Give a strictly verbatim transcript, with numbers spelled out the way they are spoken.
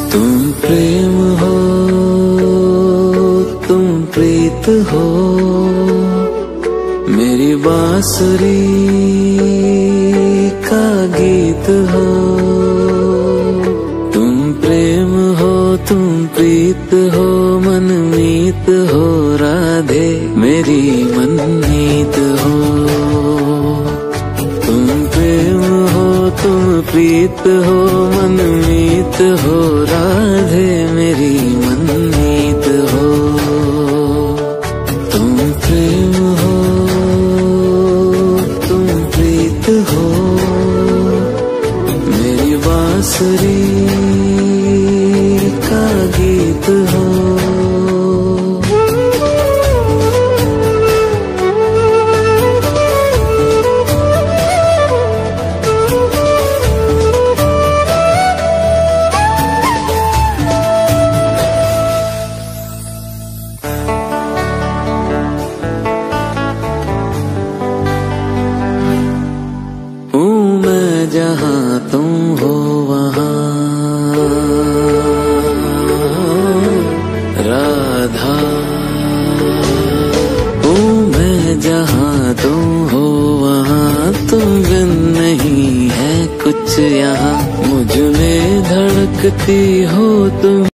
तुम प्रेम हो, तुम प्रीत हो, मेरी बांसुरी का गीत हो। तुम प्रेम हो, तुम प्रीत हो, मनमीत हो, राधे मेरी मनमीत हो। तुम प्रेम हो, तुम प्रीत हो, मनमीत हो, राधे मेरी मनमीत हो। तुम प्रेम हो, तुम प्रीत हो, मेरी बांसुरी का गीत हो। जहाँ तुम हो वहाँ राधा, हूँ मैं जहाँ तुम हो वहाँ, तुम बिन नहीं है कुछ यहाँ, मुझ में धड़कती हो तुम।